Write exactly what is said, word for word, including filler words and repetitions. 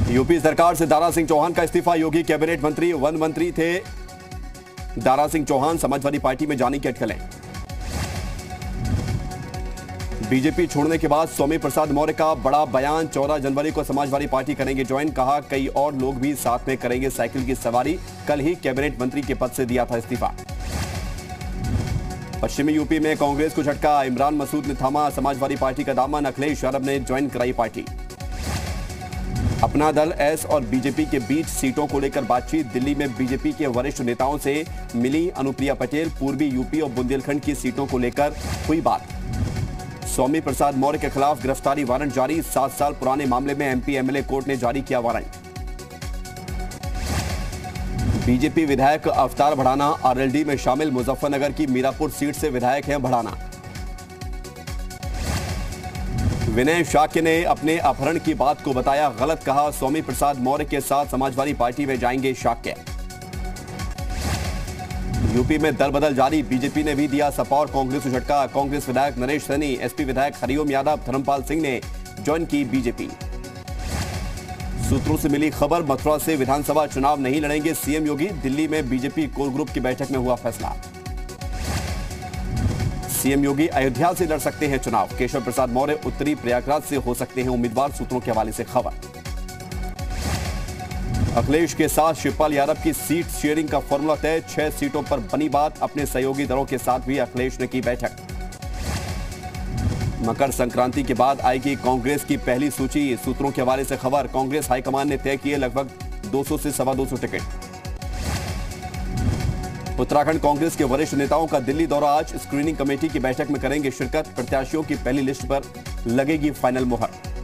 UP सरकार से दारा सिंह चौहान का इस्तीफा। योगी कैबिनेट मंत्री वन मंत्री थे दारा सिंह चौहान, समाजवादी पार्टी में जाने की अटकलें। बीजेपी छोड़ने के बाद स्वामी प्रसाद मौर्य का बड़ा बयान। चौदह जनवरी को समाजवादी पार्टी करेंगे ज्वाइन। कहा कई और लोग भी साथ में करेंगे साइकिल की सवारी। कल ही कैबिनेट मंत्री के पद से दिया था इस्तीफा। पश्चिमी यूपी में कांग्रेस को झटका। इमरान मसूद ने थामा समाजवादी पार्टी का दामन। अखिलेश यादव ने ज्वाइन कराई पार्टी। अपना दल एस और बीजेपी के बीच सीटों को लेकर बातचीत। दिल्ली में बीजेपी के वरिष्ठ नेताओं से मिली अनुप्रिया पटेल। पूर्वी यूपी और बुंदेलखंड की सीटों को लेकर हुई बात। स्वामी प्रसाद मौर्य के खिलाफ गिरफ्तारी वारंट जारी। सात साल पुराने मामले में एमपी एमएलए कोर्ट ने जारी किया वारंट। बीजेपी विधायक अवतार भड़ाना आरएलडी में शामिल। मुजफ्फरनगर की मीरापुर सीट से विधायक हैं भड़ाना। विनय शाक्य ने अपने अपहरण की बात को बताया गलत। कहा स्वामी प्रसाद मौर्य के साथ समाजवादी पार्टी में जाएंगे शाक्य। यूपी में दल बदल जारी। बीजेपी ने भी दिया सपॉर्ट। कांग्रेस को झटका। कांग्रेस विधायक नरेश सैनी, एसपी विधायक हरिओम यादव, धर्मपाल सिंह ने ज्वाइन की बीजेपी। सूत्रों से मिली खबर, मथुरा से विधानसभा चुनाव नहीं लड़ेंगे सीएम योगी। दिल्ली में बीजेपी कोर ग्रुप की बैठक में हुआ फैसला। सीएम योगी अयोध्या से लड़ सकते हैं चुनाव। केशव प्रसाद मौर्य उत्तरी प्रयागराज से हो सकते हैं उम्मीदवार। सूत्रों के हवाले से खबर। अखिलेश के साथ शिवपाल यादव की सीट शेयरिंग का फॉर्मूला तय। छह सीटों पर बनी बात। अपने सहयोगी दलों के साथ भी अखिलेश ने की बैठक। मकर संक्रांति के बाद आएगी कांग्रेस की पहली सूची। सूत्रों के हवाले से खबर। कांग्रेस हाईकमान ने तय किए लगभग दो सौ से सवा दो सौ टिकट। उत्तराखंड कांग्रेस के वरिष्ठ नेताओं का दिल्ली दौरा आज। स्क्रीनिंग कमेटी की बैठक में करेंगे शिरकत। प्रत्याशियों की पहली लिस्ट पर लगेगी फाइनल मुहर।